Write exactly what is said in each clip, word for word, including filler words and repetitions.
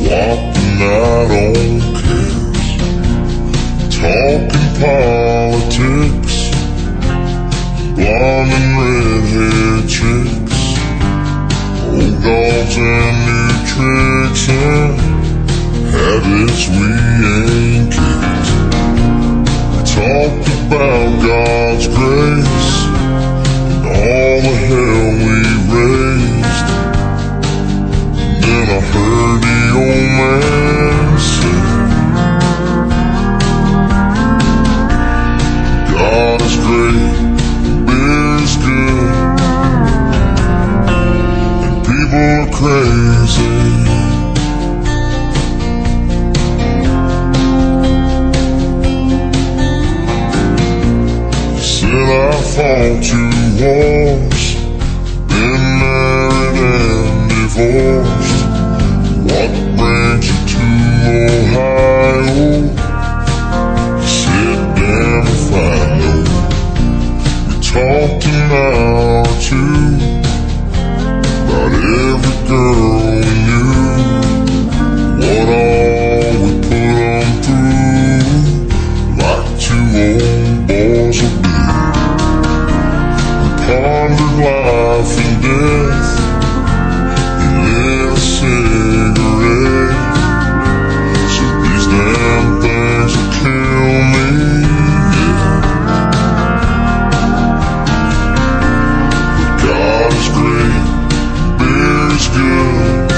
Walking out on cares, talking politics, blonde and redhead chicks, old dogs and new tricks, and habits we ain't kicked. We talked about God's grace and all the hell we raised. Then I heard the old man say, God is great, beer is good, and people are crazy. He said I fought two wars, been married and divorced. What brings you to Ohio? He said, damn if I know. We talked an hour or two about every girl we knew, what all we put them through, like two old boys will do. We pondered life and death. He lit a cigarette. Said these damn things will kill me, yeah. But God is great, beer is good,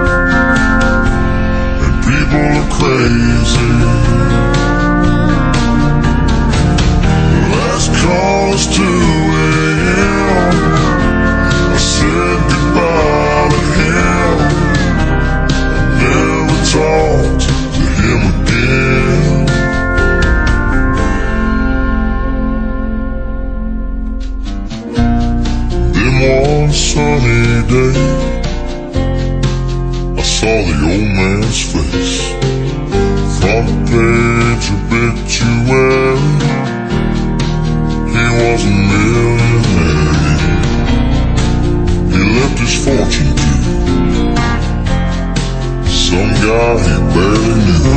and people are crazy. Last call is two a m I said goodbye to him. I never talked to him again. Then one sunny day, I saw the old man's face, front page obituary. He was a millionaire. He left his fortune to some guy he barely knew.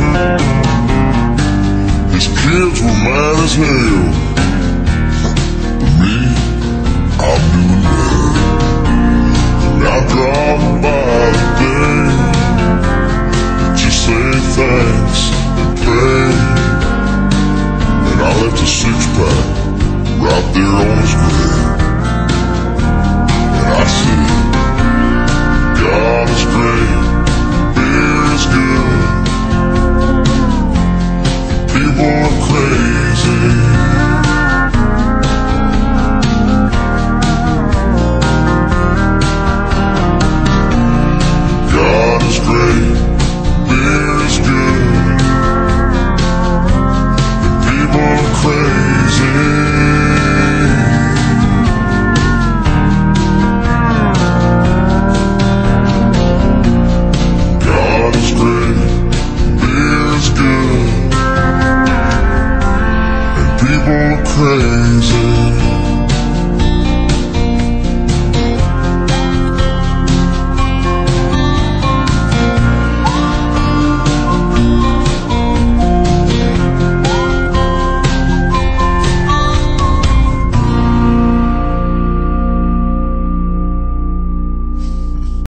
His kids were mad as hell, but me, I'm doing well. And I drive by today, just say thanks and pray. And I left a six-pack right there on his grave. And I said, God is great, beer is good, people are crazy. God is great, beer is good, and people are crazy. People are crazy.